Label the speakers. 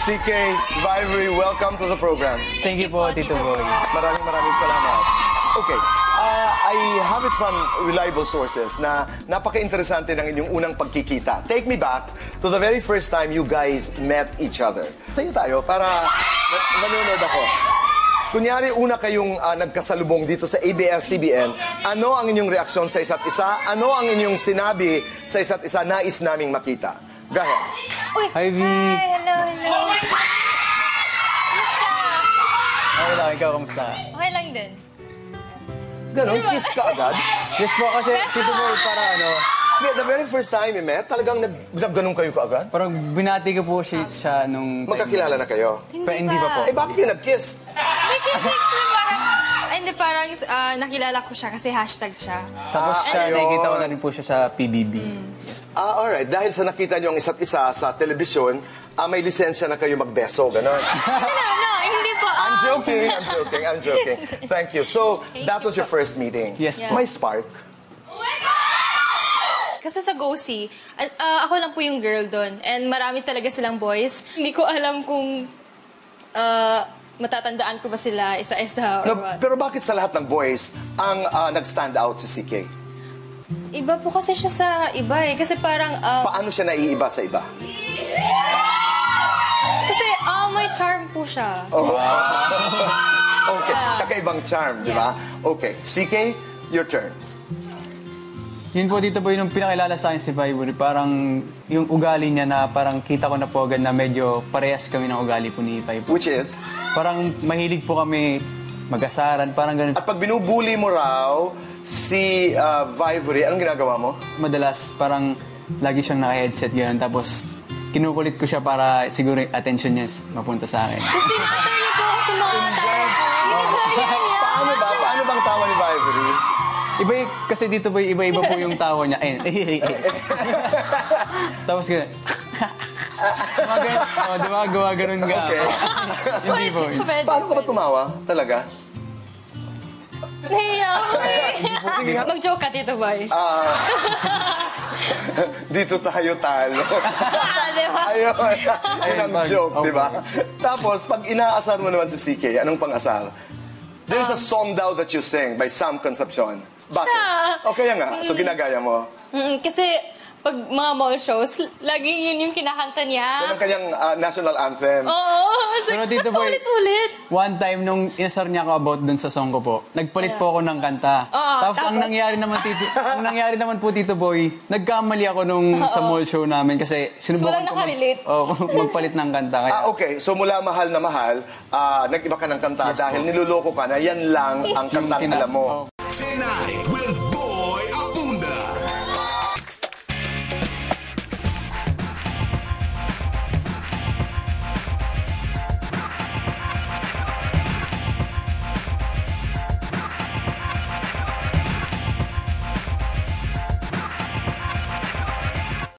Speaker 1: CK, Vivory, welcome to the program.
Speaker 2: Thank you po, Tito Boy.
Speaker 1: Maraming salamat. Okay, I have it from reliable sources na napaka-interesante ng inyong unang pagkikita. Take me back to the very first time you guys met each other. Tayo tayo para manonood ako. Kunyari, una kayong nagkasalubong dito sa ABS-CBN, ano ang inyong reaksyon sa isa't isa? Ano ang inyong sinabi sa isa't isa? Nais naming makita. Go ahead.
Speaker 3: Uy!
Speaker 2: Hi, V.
Speaker 3: Hello. Kamusta?
Speaker 2: Okay lang, ikaw, kamusta?
Speaker 3: Okay lang din.
Speaker 1: Ganon, kiss ka agad?
Speaker 2: Yes po, kasi Tito Boy, para ano,
Speaker 1: The very first time you met, talagang nagganong kayo kaagad?
Speaker 2: parang binati ko po siya nung...
Speaker 1: Magkakilala na kayo?
Speaker 2: Hindi pa po.
Speaker 1: Eh, bakit kayo nag-kiss?
Speaker 3: Hindi, parang nakilala ko siya kasi hashtag siya.
Speaker 2: Tapos siya,
Speaker 1: ayun.
Speaker 2: nakikita ko na rin po siya sa PBB.
Speaker 1: Alright. Dahil sa nakita niyo ang isa't isa sa telebisyon, may lisensya na kayo magbeso, gano'n?
Speaker 3: No, hindi po.
Speaker 1: I'm joking. Thank you. So, that was your first meeting?
Speaker 2: Yes po.
Speaker 1: May spark?
Speaker 3: Kasi sa GoSee, ako lang po yung girl doon. And marami talaga silang boys. Hindi ko alam kung matatandaan ko ba sila isa-isa or
Speaker 1: No,
Speaker 3: what.
Speaker 1: pero bakit sa lahat ng boys ang nag-stand out si CK?
Speaker 3: Iba po kasi siya sa iba eh. Kasi parang...
Speaker 1: Paano siya naiiba sa iba?
Speaker 3: kasi may charm po siya.
Speaker 1: Okay, kakaibang charm, di ba? Okay, CK, your turn.
Speaker 2: Yun po, Tito Boy, nung pinakilala sa akin si Vivory, parang yung ugali niya na parang kita ko na po agad na medyo parehas kami ng ugali po ni Vivory.
Speaker 1: Which is?
Speaker 2: Parang mahilig po kami mag-asaran, parang ganun.
Speaker 1: At pag binubuli mo raw si Vivory, anong ginagawa mo?
Speaker 2: Madalas, parang lagi siyang naka-headset gano'n. Tapos, kinukulit ko siya para siguro yung attention niya mapunta sa akin.
Speaker 3: Tapos pinasar niya po ako sa mga tawa ko. Ginagaya niya.
Speaker 1: Paano bang tawa ni Vivory?
Speaker 2: Kasi dito ba iba-iba po yung tawa niya. Tapos gano'n. Gawa ganun nga.
Speaker 1: Okay.
Speaker 2: Hindi po.
Speaker 1: Paano ka ba tumawa? Talaga?
Speaker 3: Nahiya ako eh. Mag-joke ka, Tito Boy.
Speaker 1: Dito tayo talo.
Speaker 3: Diba?
Speaker 1: Ayun ang joke, di ba? Tapos, pag inaasar mo naman si CK, anong pang-asar? There's a song daw that you sing by Sam Concepcion. Bakit? Okay nga. So, ginagaya mo.
Speaker 3: Kasi pag mga mall shows, laging yun yung kinakanta niya.
Speaker 1: Yan ang kanyang national anthem.
Speaker 3: Oo.
Speaker 2: Pero Tito Boy,
Speaker 3: ulit-ulit.
Speaker 2: one time nung inasar niya ako about dun sa song ko po, nagpalit po ako ng kanta. Tapos ang nangyari naman po, Tito Boy, nagkamali ako nung sa mall show namin kasi sinubukan ko magpalit ng kanta. Kaya...
Speaker 1: Okay. So, mula mahal na mahal, nag-iba ka ng kanta dahil niluloko ka na yan lang ang kantang alam mo.